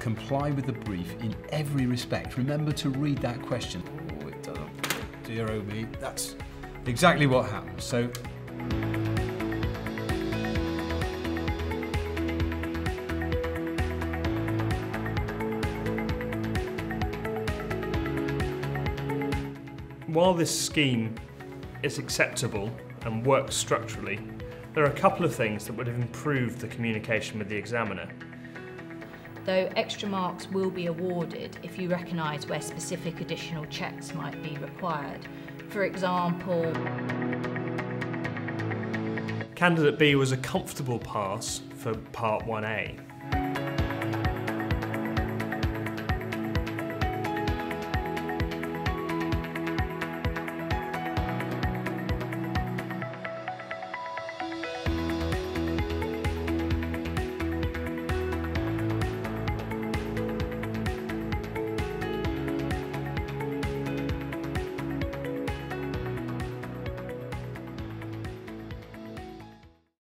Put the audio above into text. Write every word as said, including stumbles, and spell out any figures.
comply with the brief in every respect. Remember to read that question. Oh, it doesn't. Dear oh me, that's exactly what happened. So, while this scheme is acceptable and works structurally, there are a couple of things that would have improved the communication with the examiner. Though extra marks will be awarded if you recognise where specific additional checks might be required. For example, Candidate B was a comfortable pass for Part one A.